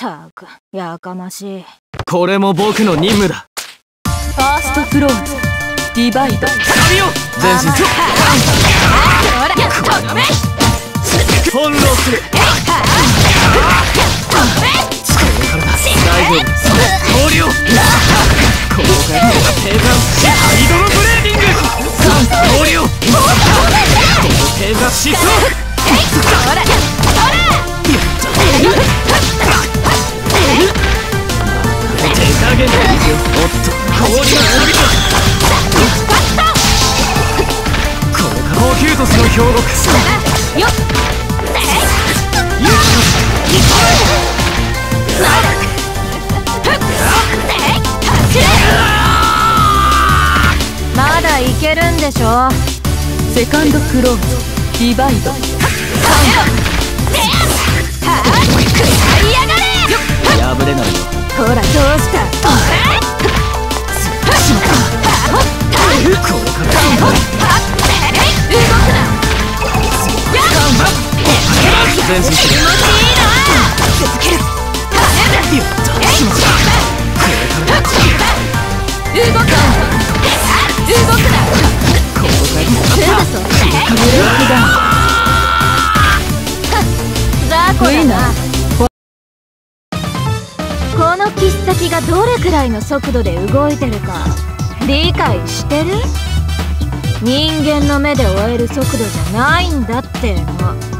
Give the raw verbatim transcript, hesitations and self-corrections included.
たくやかましい。 これも僕の任務だ。 ファーストフローズディバイド。 神よ前進する。翻弄する。大丈夫。氷をここが低山ハイドロブレーディング。氷をここ低山疾走。手加減でいいよ。おっと氷の旅だ。これが高級都市の兵国。 よっまだいけるんでしょ。 セカンドクローズディバイド。 破れないよ。 ほらどうした。 これから動くな。 前進する。 続ける。 よっとしまった。これから動くな。動くな。 ここがいい。 すぐそっち。雑魚だな。この切っ先がどれくらいの速度で動いてるか理解してる？人間の目で追える速度じゃないんだっての。